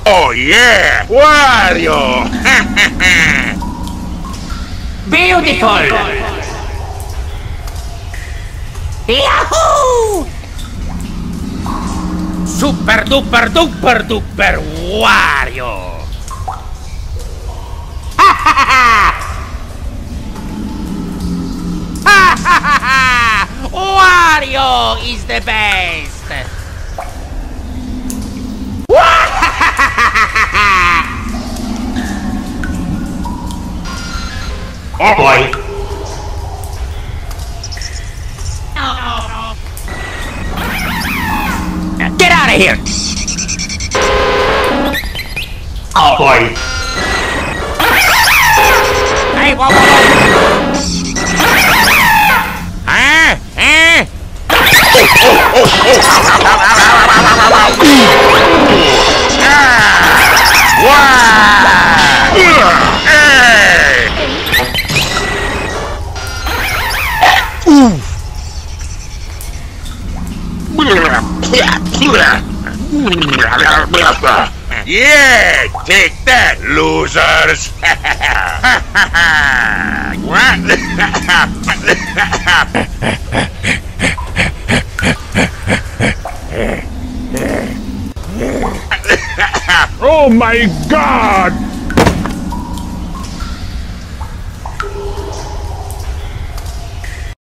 Oh yeah! Wario! Beautiful! Yahoo! Super duper duper duper Wario! Wario is the best! Oh boy! Get out of here! Oh boy! Hey, whoa, whoa, whoa! Huh? Huh? Yeah, take that, losers! Oh my God!